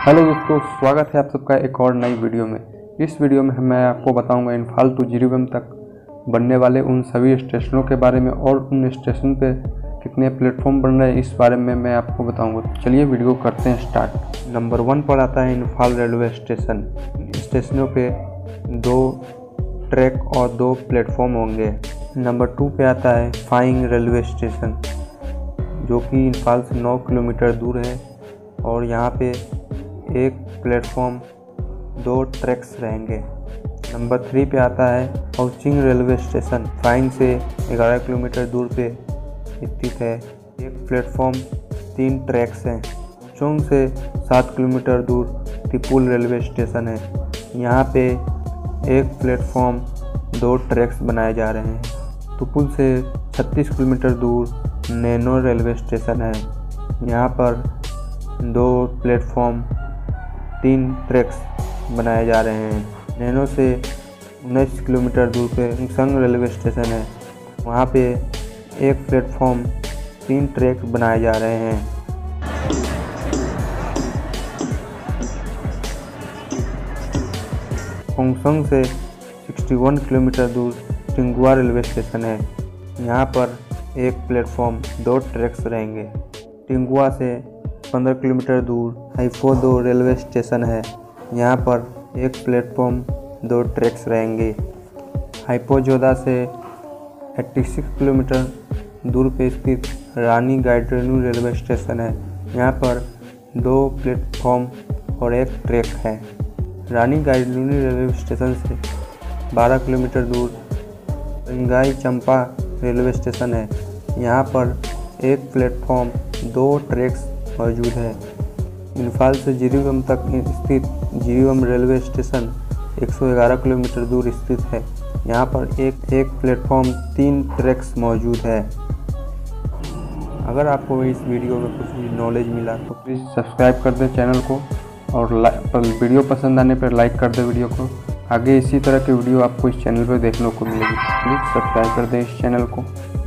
Hello दोस्तों, स्वागत है आप सबका एक और नई वीडियो में। इस वीडियो में मैं आपको बताऊंगा इम्फाल टू जिरीबम तक बनने वाले उन सभी स्टेशनों के बारे में और उन स्टेशन पे कितने प्लेटफॉर्म बन रहे हैं इस बारे में मैं आपको बताऊंगा। तो चलिए वीडियो करते हैं स्टार्ट। नंबर 1 पर आता है इम्फाल रेलवे स्टेशन। स्टेशनों पे 2 ट्रैक और 2 प्लेटफॉर्म होंगे। नंबर 2 पे आता है फाइंग रेलवे स्टेशन, जो कि इम्फाल से 9 किलोमीटर दूर है और यहाँ पे 1 प्लेटफॉर्म 2 ट्रैक्स रहेंगे। नंबर 3 पे आता है हाउचिंग रेलवे स्टेशन, फाइंग से 11 किलोमीटर दूर पे स्थित है। 1 प्लेटफॉर्म 3 ट्रैक्स हैं। चोंग से 7 किलोमीटर दूर तिपुल रेलवे स्टेशन है। यहाँ पे 1 प्लेटफॉर्म 2 ट्रैक्स बनाए जा रहे हैं। तुपुल से 36 किलोमीटर दूर नैनो रेलवे स्टेशन है। यहाँ पर 2 प्लेटफॉर्म 3 ट्रैक्स बनाए जा रहे हैं। नैनो से 19 किलोमीटर दूर पे संग रेलवे स्टेशन है। वहाँ पे 1 प्लेटफॉर्म 3 ट्रैक बनाए जा रहे हैं। होंगसंग से 61 किलोमीटर दूर टिंगुआ रेलवे स्टेशन है। यहाँ पर 1 प्लेटफॉर्म 2 ट्रैक्स रहेंगे। टिंगुआ से 15 किलोमीटर दूर हाइफो 2 रेलवे स्टेशन है। यहाँ पर 1 प्लेटफॉर्म 2 ट्रैक्स रहेंगे। हाइपो जोदा से 86 किलोमीटर दूर पे स्थित रानी गाइडरेनू रेलवे स्टेशन है। यहाँ पर 2 प्लेटफॉर्म और 1 ट्रैक है। रानी गाइडरेनू रेलवे स्टेशन से 12 किलोमीटर दूर रिंगाई चंपा रेलवे स्टेशन है। यहाँ पर 1 प्लेटफॉर्म 2 ट्रैक्स मौजूद है। इम्फाल से जिरीबम तक स्थित जिरीबम रेलवे स्टेशन 111 किलोमीटर दूर स्थित है। यहाँ पर एक प्लेटफॉर्म 3 ट्रैक्स मौजूद है। अगर आपको इस वीडियो में कुछ भी नॉलेज मिला तो प्लीज़ सब्सक्राइब कर दें चैनल को और वीडियो पसंद आने पर लाइक कर दें वीडियो को। आगे इसी तरह की वीडियो आपको इस चैनल पर देखने को मिलेगी। प्लीज़ सब्सक्राइब कर दें इस चैनल को।